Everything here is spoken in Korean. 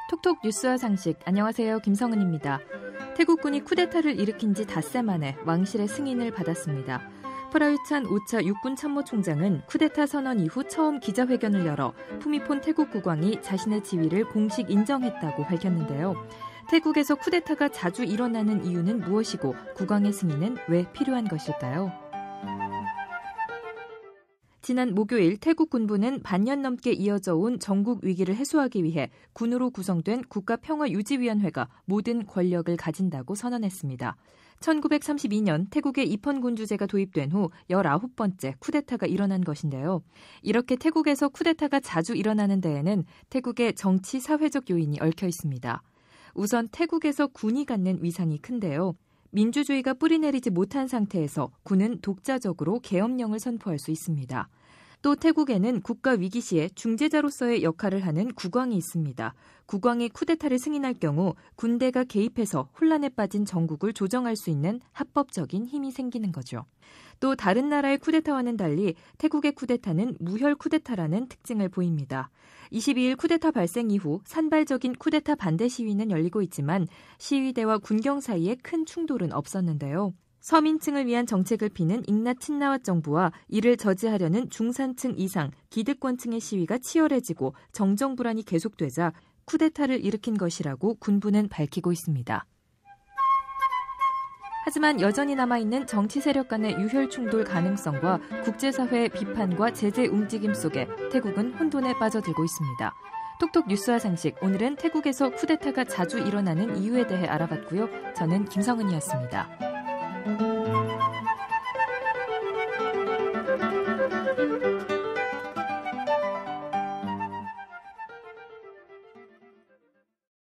톡톡 뉴스와 상식, 안녕하세요. 김성은입니다. 태국군이 쿠데타를 일으킨 지 닷새 만에 왕실의 승인을 받았습니다. 프라유찬 5차 육군참모총장은 쿠데타 선언 이후 처음 기자회견을 열어 푸미폰 태국 국왕이 자신의 지위를 공식 인정했다고 밝혔는데요. 태국에서 쿠데타가 자주 일어나는 이유는 무엇이고 국왕의 승인은 왜 필요한 것일까요? 지난 목요일 태국 군부는 반년 넘게 이어져 온 전국 위기를 해소하기 위해 군으로 구성된 국가평화유지위원회가 모든 권력을 가진다고 선언했습니다. 1932년 태국에 입헌군주제가 도입된 후 19번째 쿠데타가 일어난 것인데요. 이렇게 태국에서 쿠데타가 자주 일어나는 데에는 태국의 정치, 사회적 요인이 얽혀 있습니다. 우선 태국에서 군이 갖는 위상이 큰데요. 민주주의가 뿌리내리지 못한 상태에서 군은 독자적으로 계엄령을 선포할 수 있습니다. 또 태국에는 국가 위기 시에 중재자로서의 역할을 하는 국왕이 있습니다. 국왕이 쿠데타를 승인할 경우 군대가 개입해서 혼란에 빠진 정국을 조정할 수 있는 합법적인 힘이 생기는 거죠. 또 다른 나라의 쿠데타와는 달리 태국의 쿠데타는 무혈 쿠데타라는 특징을 보입니다. 22일 쿠데타 발생 이후 산발적인 쿠데타 반대 시위는 열리고 있지만 시위대와 군경 사이에 큰 충돌은 없었는데요. 서민층을 위한 정책을 피는 잉나 친나왓 정부와 이를 저지하려는 중산층 이상 기득권층의 시위가 치열해지고 정정불안이 계속되자 쿠데타를 일으킨 것이라고 군부는 밝히고 있습니다. 하지만 여전히 남아있는 정치 세력 간의 유혈 충돌 가능성과 국제사회의 비판과 제재 움직임 속에 태국은 혼돈에 빠져들고 있습니다. 톡톡 뉴스와 상식, 오늘은 태국에서 쿠데타가 자주 일어나는 이유에 대해 알아봤고요. 저는 김성은이었습니다.